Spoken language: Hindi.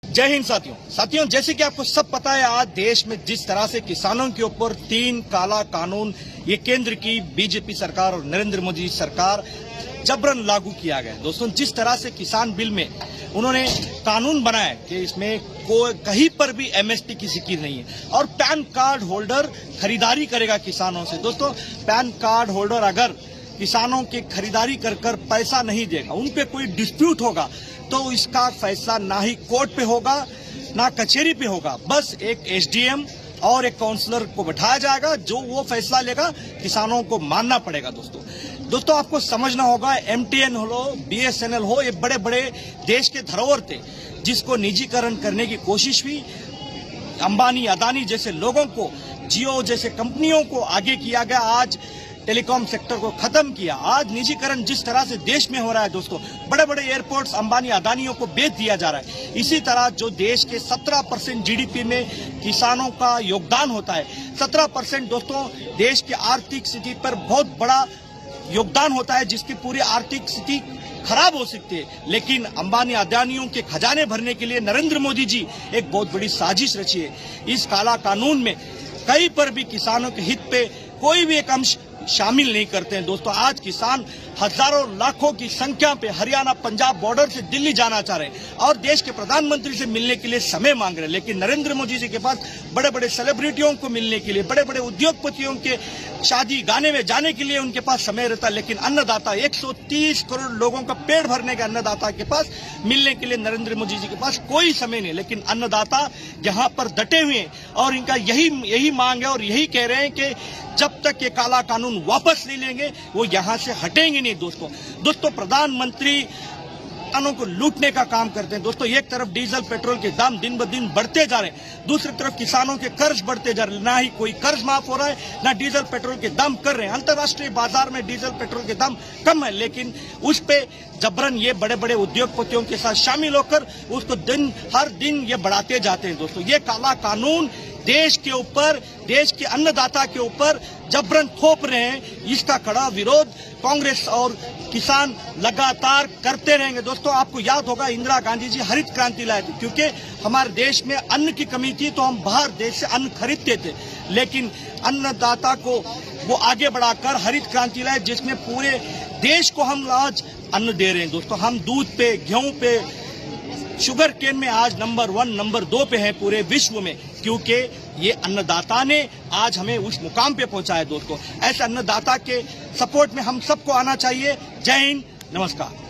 जय हिंद साथियों, जैसे कि आपको सब पता है, आज देश में जिस तरह से किसानों के ऊपर 3 काला कानून ये केंद्र की बीजेपी सरकार और नरेंद्र मोदी सरकार जबरन लागू किया गया। दोस्तों, जिस तरह से किसान बिल में उन्होंने कानून बनाया कि इसमें कहीं पर भी एमएसपी की जिक्र नहीं है और पैन कार्ड होल्डर खरीदारी करेगा किसानों से। दोस्तों, पैन कार्ड होल्डर अगर किसानों के खरीदारी कर पैसा नहीं देगा, उन पे कोई डिस्प्यूट होगा, तो इसका फैसला ना ही कोर्ट पे होगा ना कचहरी पे होगा, बस एक एसडीएम और एक काउंसलर को बैठाया जाएगा जो वो फैसला लेगा, किसानों को मानना पड़ेगा। दोस्तों आपको समझना होगा, एमटीएन हो, बीएसएनएल हो, ये बड़े बड़े देश के धरोहर थे जिसको निजीकरण करने की कोशिश हुई। अंबानी अदानी जैसे लोगों को, जियो जैसे कंपनियों को आगे किया गया, आज टेलीकॉम सेक्टर को खत्म किया। आज निजीकरण जिस तरह से देश में हो रहा है दोस्तों, बड़े बड़े एयरपोर्ट्स अंबानी अदानियों को बेच दिया जा रहा है। इसी तरह जो देश के 17% जीडीपी में किसानों का योगदान होता है, 17% दोस्तों देश की आर्थिक स्थिति पर बहुत बड़ा योगदान होता है, जिसकी पूरी आर्थिक स्थिति खराब हो सकती है। लेकिन अंबानी अदानियों के खजाने भरने के लिए नरेंद्र मोदी जी एक बहुत बड़ी साजिश रची है। इस काला कानून में कहीं पर भी किसानों के हित पे कोई भी एक अंश शामिल नहीं करते हैं। दोस्तों, आज किसान हजारों लाखों की संख्या पे हरियाणा पंजाब बॉर्डर से दिल्ली जाना चाह रहे हैं और देश के प्रधानमंत्री से मिलने के लिए समय मांग रहे हैं। लेकिन नरेंद्र मोदी जी के पास बड़े बड़े सेलिब्रिटियों को मिलने के लिए, बड़े बड़े उद्योगपतियों के शादी गाने में जाने के लिए उनके पास समय रहता है। लेकिन अन्नदाता, 130 करोड़ लोगों का पेट भरने के अन्नदाता के पास मिलने के लिए नरेंद्र मोदी जी के पास कोई समय नहीं। लेकिन अन्नदाता यहाँ पर डटे हुए हैं और इनका यही मांग है और यही कह रहे हैं कि जब तक ये काला कानून वापस नहीं लेंगे वो यहाँ से हटेंगे नहीं। दोस्तों प्रधानमंत्री किसानों को लूटने का काम करते हैं। दोस्तों, एक तरफ डीजल पेट्रोल के दाम दिन ब दिन बढ़ते जा रहे हैं, दूसरी तरफ किसानों के कर्ज बढ़ते जा रहे हैं। ना ही कोई कर्ज माफ हो रहा है, ना डीजल पेट्रोल के दाम कर रहे हैं। अंतर्राष्ट्रीय बाजार में डीजल पेट्रोल के दाम कम है, लेकिन उस पे जबरन ये बड़े बड़े उद्योगपतियों के साथ शामिल होकर उसको हर दिन ये बढ़ाते जाते हैं। दोस्तों, ये काला कानून देश के ऊपर, देश के अन्नदाता के ऊपर जबरन थोप रहे हैं। इसका कड़ा विरोध कांग्रेस और किसान लगातार करते रहेंगे। दोस्तों, आपको याद होगा, इंदिरा गांधी जी हरित क्रांति लाए थे, क्योंकि हमारे देश में अन्न की कमी थी तो हम बाहर देश से अन्न खरीदते थे। लेकिन अन्नदाता को वो आगे बढ़ाकर हरित क्रांति लाए, जिसमें पूरे देश को हम आज अन्न दे रहे हैं। दोस्तों, हम दूध पे, गेहूं पे, शुगर केन में आज नंबर 1, नंबर 2 पे हैं पूरे विश्व में, क्योंकि ये अन्नदाता ने आज हमें उस मुकाम पे पहुंचाया। दोस्तों, ऐसे अन्नदाता के सपोर्ट में हम सबको आना चाहिए। जय हिंद, नमस्कार।